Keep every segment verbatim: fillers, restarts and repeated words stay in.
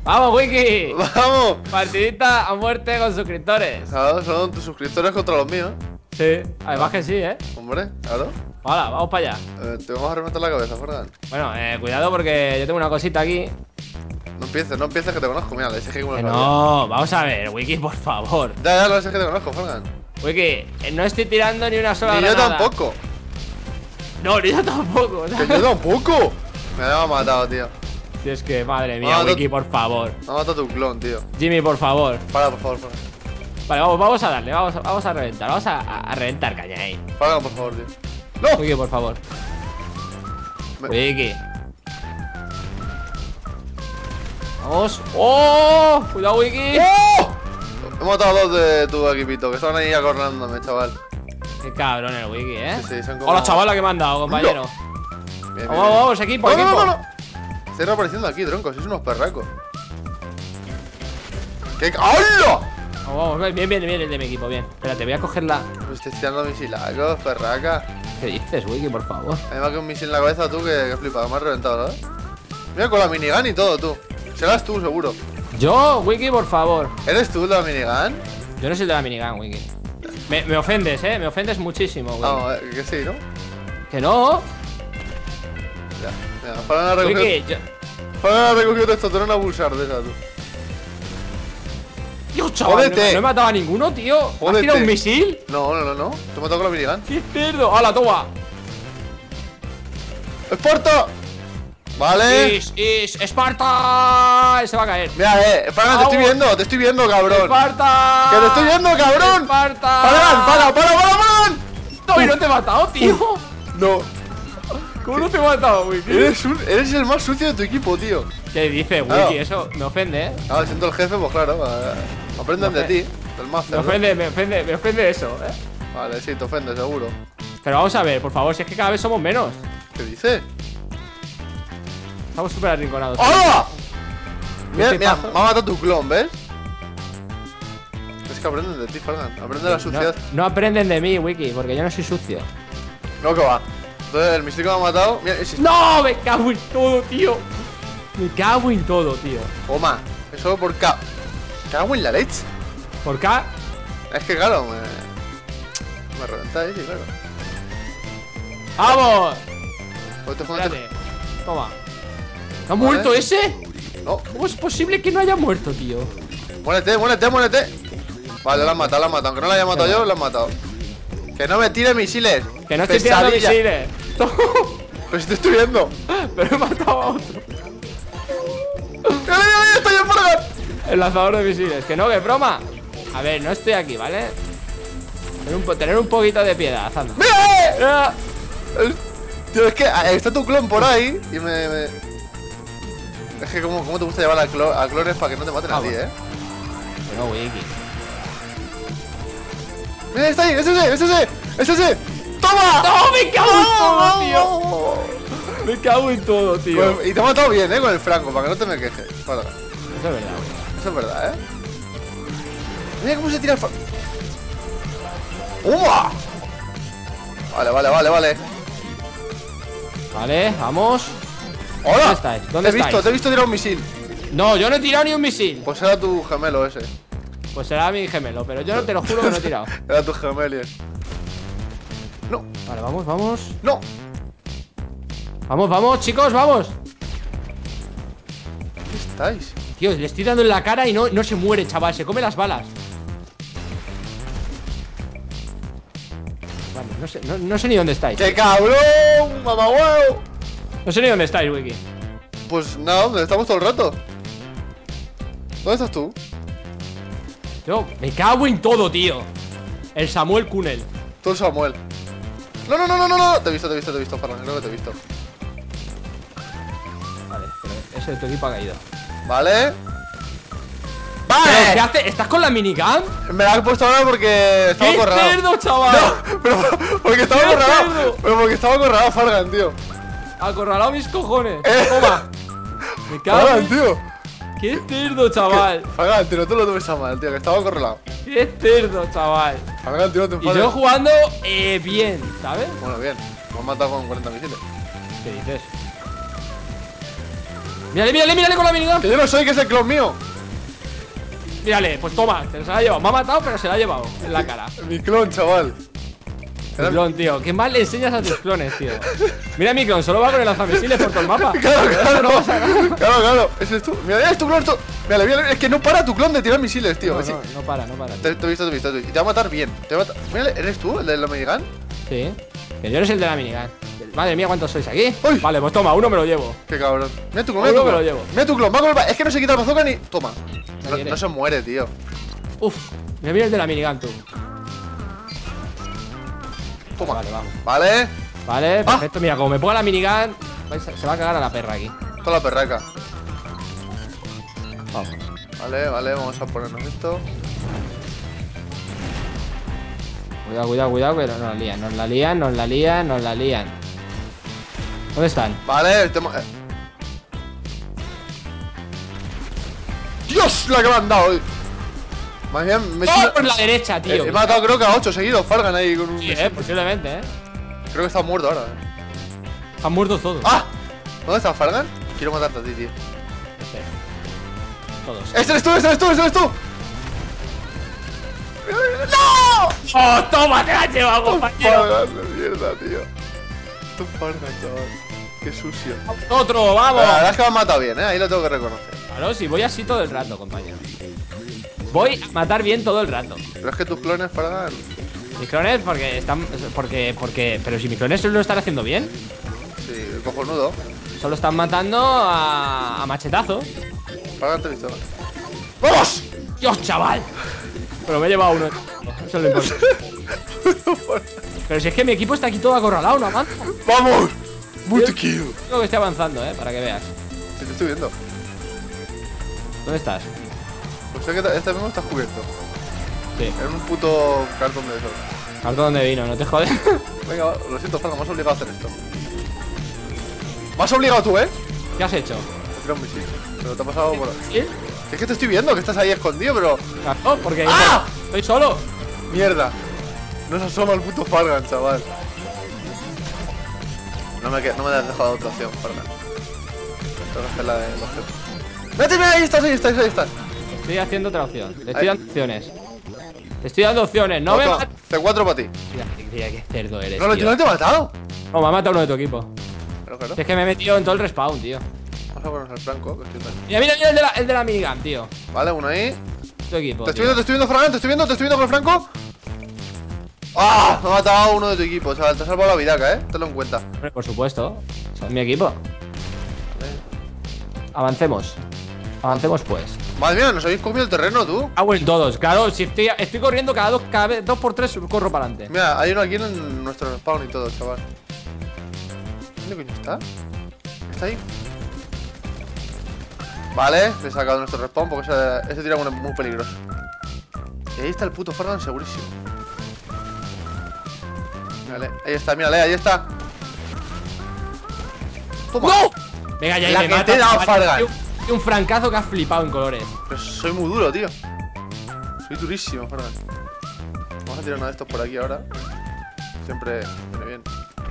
¡Vamos, Wiki! ¡Vamos! Partidita a muerte con suscriptores. Claro, son tus suscriptores contra los míos. Sí, además que sí, ¿eh? Hombre, claro. Hola, vamos para allá. Eh, te vamos a reventar la cabeza, Fergan. Bueno, eh, cuidado porque yo tengo una cosita aquí. No empieces, no empieces que te conozco. Mira, le dije que me Que lo no, vamos a ver, Wiki, por favor. Ya, ya, lo sé que te conozco, Fergan. Wiki, eh, no estoy tirando ni una sola Ni yo granada. tampoco. No, ni yo tampoco. O sea. Que yo tampoco. Me ha matado, tío. Si es que, madre mía, Ah, Wiki, no- por favor. Me ha matado tu clon, tío. Jimmy, por favor. Para, por favor, para. Vale, vamos, vamos a darle, vamos a, vamos a reventar. Vamos a, a- a reventar caña ahí. Para, por favor, tío. ¡No! Wiki, por favor. Me- Wiki. Vamos. ¡Oh! Cuidado, Wiki. ¡Oh! He matado a dos de tu equipito que estaban ahí acorrándome, chaval. Qué cabrón el Wiki, ¿eh? Sí, sí, son como- Hola, chavala, que me han dado, compañero. Bien, bien, Vamos, bien. vamos, equipo, No, no, equipo. no, no, no. Estoy reapareciendo aquí, tronco. Sois unos perracos. ¿Qué? ¡Hola! Vamos, vamos, bien, bien, bien el de mi equipo, bien. Espérate, voy a coger la. Me estoy tirando misilacos, perraca. ¿Qué dices, Wiki, por favor? Además que un misil en la cabeza tú que, que flipado, me has reventado, ¿verdad? Mira, con la minigun y todo, tú. Serás tú, seguro. Yo, Wiki, por favor. ¿Eres tú la minigun? Yo no soy de la minigun, Wiki. Me, me ofendes, eh. Me ofendes muchísimo, Wiki. Vamos, eh, que sí, ¿no? Que no. Ya, mira, para una Wiki, recogido. yo. Para una recogido testosterona a pulsar de esa, tú. Tío, chaval, no, Jódete. no he matado a ninguno, tío. ¿Has Jódete. tirado un misil? No, no, no, no. Te he matado con la minigun. ¡Qué cerdo! ¡Hala, toma! ¡Esparta! Vale. ¡Is, is, Esparta! Se va a caer. Mira, eh, para, te estoy Vamos. viendo, te estoy viendo, cabrón. ¡Esparta! ¡Que te estoy viendo, cabrón! ¡Esparta! ¡Para, para, para, para, para! No, y no te he matado, tío. No, ¿Cómo no te he matado, Wiki? eres, un, eres el más sucio de tu equipo, tío. ¿Qué dices, Wiki? Claro. Eso me ofende, ¿eh? Ah, siento el jefe, pues claro. eh, Aprenden Me de ofe- ti, del Me máster. ¿no? ofende, me ofende, me ofende eso, ¿eh? Vale, sí, te ofende, seguro. Pero vamos a ver, por favor, si es que cada vez somos menos. ¿Qué dices? Estamos súper arrinconados. ¡Hola! Mira, ¿Qué mira, pasa? me ha matado tu clon, ¿ves? Es que aprenden de ti, Fargan. Aprenden de la No, suciedad. no aprenden de mí, Wiki, porque yo no soy sucio. No, que va. Entonces, el misil que me ha matado. Mira, ese. ¡No! Me cago en todo, tío. Me cago en todo, tío. Toma, es solo por K. Cago en la leche. ¿Por qué? Es que, claro, me. Me reventáis, sí, claro. ¡Vamos! Pues te jodas. Espérate. Toma. ¿Ha muerto ese? No, ¿Cómo es posible que no haya muerto, tío? muérete, muérete, muérete. Vale, la han matado, la han matado. Aunque no la haya matado yo, la han matado. Que no me tire misiles. Que no estoy tirando Pesadilla. misiles. Pero si te estoy viendo. Pero he matado a otro. ¡Mira, mira, mira! ¡Estoy en Fargan! El lanzador de misiles. Que no, que es broma. A ver, no estoy aquí, ¿vale? Tener un, po- tener un poquito de piedad, anda. ¡Mira! eh! Ah, El- Tío, es que ah, está tu clon por ahí y me. me... Es que, ¿cómo, ¿cómo te gusta llevar a, clo a clones para que no te maten a Vamos. ti, eh? Que no, Wiki. ¡Mira, está ahí! ¡Es ese! ¡Es ese! ¡Es ese! ¡Toma! ¡No, me cago en todo, tío! ¡Oh! Me cago en todo, tío. Con- Y te ha matado bien, eh, con el franco, para que no te me quejes. Para. Eso es verdad, Wiki. Eso es verdad, eh. Mira cómo se tira el franco. ¡Uah! Vale, vale, vale, vale. Vale, vamos. ¡Hola! ¿Dónde estáis? ¿Dónde te he visto, estáis? te he visto tirar un misil. No, yo no he tirado ni un misil. Pues era tu gemelo ese. Pues será mi gemelo, pero yo no te lo juro que no he tirado. Era tu gemelier. No, Vale, vamos, vamos. no. Vamos, vamos, chicos, vamos. ¿Qué estáis? Tío, le estoy dando en la cara y no, no se muere, chaval. Se come las balas. Vale, no sé, no, no sé ni dónde estáis. ¡Qué cabrón! ¡Mamá huevo! No sé ni dónde estáis, Wiki. Pues nada, ¿dónde estamos todo el rato? ¿Dónde estás tú? Yo me cago en todo, tío. El Samuel Kunel. Tú, Samuel. No, no, no, no, no, no. Te he visto, te he visto, te he visto, Ferran. Creo que te he visto. Vale, pero ese de tu equipo ha caído. Vale. ¿Pero qué ¡Vale! hace? ¿Estás con la minigun? Me la he puesto ahora porque estaba ¡Qué acorralado. cerdo, chaval! No, pero porque estaba ¡Qué acorralado. cerdo! Pero porque estaba acorralado, Fargan, tío. Acorralado mis cojones. Eh. Toma. Me cago Fargan, en... tío. ¡Qué cerdo, chaval! Fargan, tío, no te lo tomes a mal, tío, que estaba acorralado. ¡Qué cerdo, chaval! Fargan, tío, no te Y enfades. yo jugando eh, bien, ¿sabes? Bueno, bien. Me han matado con cuarenta misiles. ¿Qué dices? Mírale, mírale, mírale con la minigun. Que yo no soy, que es el clon mío. Mírale, pues toma, se la ha llevado. Me ha matado, pero se la ha llevado en la cara. Mi clon, chaval. Tu clon, tío. ¿Qué mal le enseñas a tus clones, tío? Mira mi clon, solo va con el lanzamisiles por todo el mapa. Claro, claro, no pasa nada. claro, claro. Ese es tú. Mira, es tu clon. Tu... Mírale, mírale. Es que no para tu clon de tirar misiles, tío. No, Es- no, no para, no para. Te, te he visto, te he visto, te he visto. Y te va a matar bien. Te va a matar... Mírale, ¿eres tú, el de la minigun? Sí. Que yo eres el de la minigun. Madre mía, ¿cuántos sois aquí? Uy. Vale, pues toma, uno me lo llevo. Qué cabrón. Mira tu clon, Uno mira tu me clon. lo llevo. Mira tu clon, va con el ba- Es que no se quita el bazooka ni. Toma. No, quiere. no se muere, tío. Uf, mira, mira el de la minigun, tú. Toma. Vale, vamos. Vale. Vale, perfecto. Mira, como me ponga la minigun, vais a- se va a cagar a la perra aquí. Toda la perraca. Vamos. Vale, vale, vamos a ponernos esto. Cuidado, cuidado, cuidado, que nos la lían, nos la lían, nos la lían, nos la lían. ¿Dónde están? Vale, te mo- eh. ¡Dios! La que me han dado. Más bien, me he ¡Oh, hecho- por la derecha, He, tío! he matado creo que a ocho seguidos. Fargan ahí con un. Sí, eh, posiblemente, eh. Creo que está muerto ahora. eh. Han muerto todos. ¡Ah! ¿Dónde está Fargan? Quiero matarte a ti, tío. Espera. Todos. ¡Este eres tú! ¡Este eres tú! ¡Este eres tú! ¡No! ¡Oh, toma! ¡Te la has llevado, compañero! Fargan de mierda, tío. Tu Fargan, chaval. Qué sucio. ¡Otro, La vamos! verdad es que me han matado bien, eh. Ahí lo tengo que reconocer. Claro, si voy así todo el rato, compañero. Voy a matar bien todo el rato. Pero es que tus clones, Fargan. Mis clones, porque están. Porque. porque Pero si mis clones lo están haciendo bien. Sí, cojonudo. Solo están matando a, a machetazo. Fargan te he visto. ¡Vamos! ¡Dios, chaval! Pero me he llevado uno. Eso es lo importante. Pero si es que mi equipo está aquí todo acorralado, no avanza. ¡Vamos! Multi-kill. Creo que estoy avanzando, eh, para que veas. Sí, te estoy viendo. ¿Dónde estás? Pues sé que te- este mismo está cubierto. Sí. En un puto cartón de eso. Cartón de vino, no te jodes. Venga, va, lo siento, Fargan, me has obligado a hacer esto. Me has obligado tú, ¿eh? ¿Qué has hecho? A tirar un misil. Pero te ha pasado por. ¿Sí? Es que te estoy viendo, que estás ahí escondido, pero. Claro, porque ¡Ah! estoy solo. ¡Mierda! No se asoma el puto Fargan, chaval. No me, que- no me has dejado otra opción, Fargan. Tengo que hacer la de los jefes. ¡Vete, mira! Ahí estás, ahí estás, ahí estás. Estoy haciendo otra opción. Te estoy Ahí. dando opciones. Te estoy dando opciones. No me Toma, mates. T cuatro para ti. Mira, mira qué cerdo eres. No, no, tío. yo no te he matado. No, me ha matado uno de tu equipo. Claro, claro. Si es que me he metido en todo el respawn, tío. Vamos a ponernos el franco, que estoy mal. Mira, mira, mira el de la, el de la minigun, tío. Vale, uno ahí. Tu equipo. Te estoy tío. viendo, te estoy viendo, Fargan, te estoy viendo, te estoy viendo con el franco. ¡Ah! Me ha matado uno de tu equipo, chaval. Te ha salvado la vidaca, eh. Tenlo en cuenta. Hombre, por supuesto. Son mi equipo. Avancemos. Avancemos, pues. Madre mía, nos habéis comido el terreno, tú. Hago en todos. Claro, si estoy, estoy corriendo cada dos, cada vez, dos por tres, corro para adelante. Mira, hay uno aquí en nuestro spawn y todo, chaval. ¿Dónde coño está? ¿Está ahí? Vale, le he sacado nuestro respawn porque ese, ese tira muy, muy peligroso. Y ahí está el puto Fargan segurísimo. Mírale, ahí está, mírale, ahí está. Toma. ¡No! Venga, ya, La me que mata, te he dado, me Fargan. mata. Y un francazo que has flipado en colores. Pero soy muy duro, tío. Soy durísimo, Fargan. Vamos a tirar uno de estos por aquí ahora. Siempre viene bien.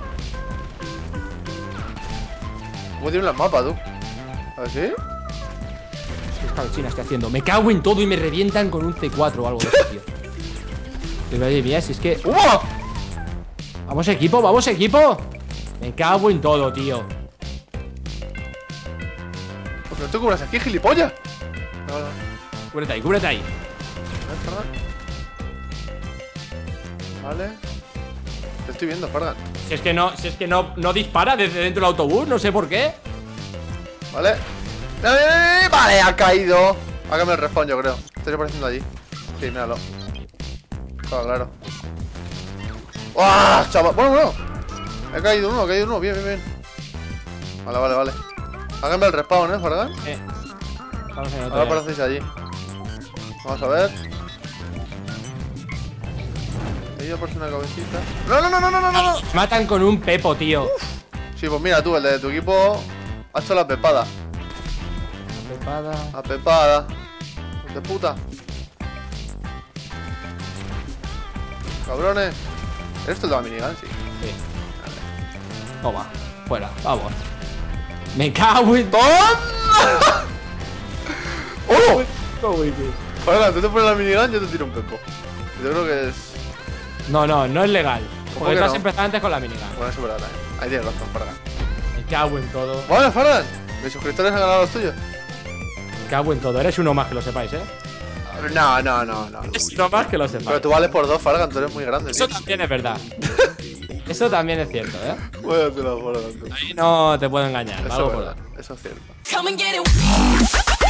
¿Cómo tienen las mapas, tú? ¿A ver sí? ¿Qué escabechina estoy haciendo? Me cago en todo y me revientan con un C cuatro o algo de eso, tío. Pero oye, mira, si es que... ¡Uh! ¡Vamos, equipo! ¡Vamos, equipo! Me cago en todo, tío. Pues no te cubras aquí, gilipollas. No, no. Cúbrete ahí, cúbrete ahí. Vale. Te estoy viendo, Fargan. Si es que no, si es que no, no dispara desde dentro del autobús, no sé por qué. Vale. ¡Eh! Vale, ha caído. Hágame el respawn, yo creo. Estoy apareciendo allí. Sí, míralo. Claro, claro. ¡Uah, chaval! Bueno, bueno. Ha caído uno, ha caído uno. Bien, bien, bien. Vale, vale, vale. Háganme el respawn, ¿eh, Fargan? Eh. Vamos en el otro Ahora ya. aparecéis allí. Vamos a ver. Ahí aparece una cabecita. ¡No, no, no, no, no, no, no! Me matan con un pepo, tío. Sí, pues mira tú, el de tu equipo ha hecho la pepada. Pepada. La pepada. De puta. Cabrones. ¿Eres tú el de la minigun? Sí. Sí. Toma, fuera, vamos. Me cago en... ¡Toma! ¡Oh! No, Wiki. Fargan, tú te pones la minigun, yo te tiro un coco. Yo creo que es. No, no, no es legal. Porque que tú has no? empezado antes con la minigun. Bueno, es verdad, eh. Ahí tienes razón, Fargan. Me cago en todo. Vale, Fargan. Mis suscriptores han ganado los tuyos. Me cago en todo. Eres uno más, que lo sepáis, ¿eh? No, no, no, no. Es uno más, que lo sepáis. Pero tú vales por dos, Fargan, tú eres muy grande, Eso tío. también es verdad. Eso también es cierto, ¿eh? Voy a hacer la Fargan, tú. Ahí no te puedo engañar. Eso algo es por verdad, eso es cierto. Come and get it.